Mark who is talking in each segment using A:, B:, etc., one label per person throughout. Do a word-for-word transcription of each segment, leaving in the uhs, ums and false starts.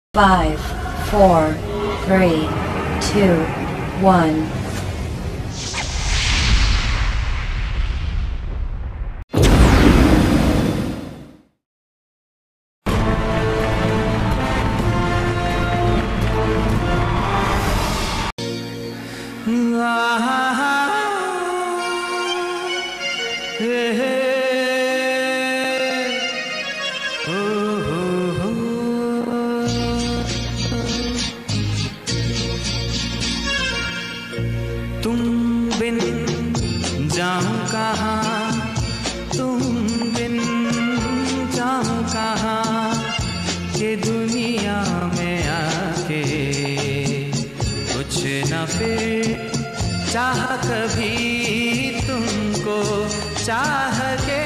A: Five, four, three, two, one.
B: तुम बिन जाऊं कहाँ, तुम बिन जाऊं कहाँ, के दुनिया में आके कुछ न फिर चाह कभी तुमको चाह के।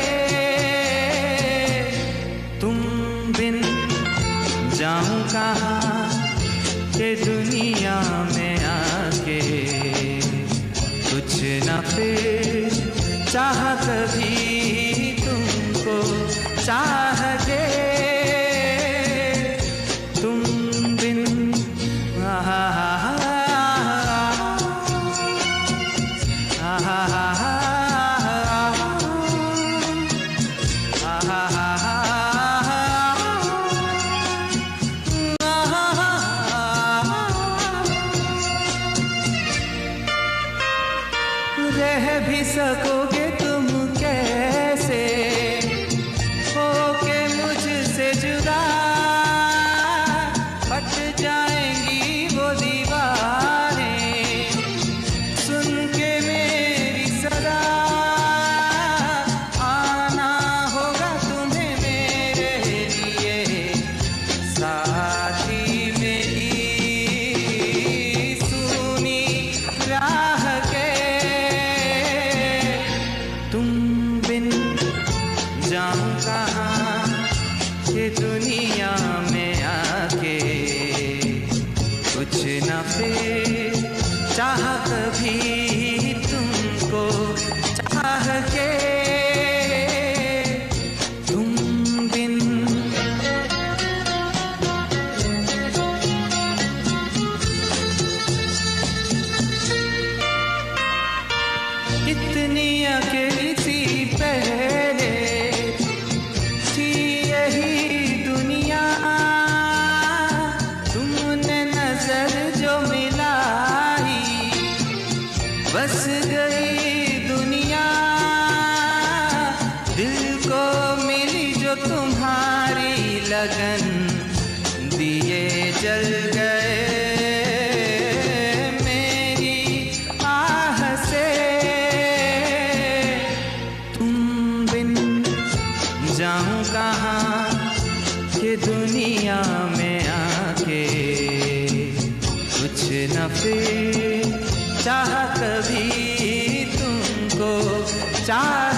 B: तुम बिन जाऊं कहाँ, के दुनिया में आके कुछ न फिर चाह कभी तुमको चाह के। तुम बिन आहा रह भी सकोगे तुम कैसे होके मुझसे जुदा, फट जाएंगी वो दीवारें सुन के मेरी सदा। आना होगा तुम्हें मेरे लिए साथी मेरी सुनी राह के। तुम बिन जाऊं कहाँ, ये दुनिया में आके कुछ न फिर चाह कभी तुमको चाह के। तुम बिन इतनी अकेली सी पहले थी यही दुनिया, तुमने नजर जो मिलाई बस गई दुनिया। दिल को मिली जो तुम्हारी लगन, दिए जल गए मेरी आह से। जाऊं कहाँ, के दुनिया में आके कुछ न फिर चाह कभी तुमको चाह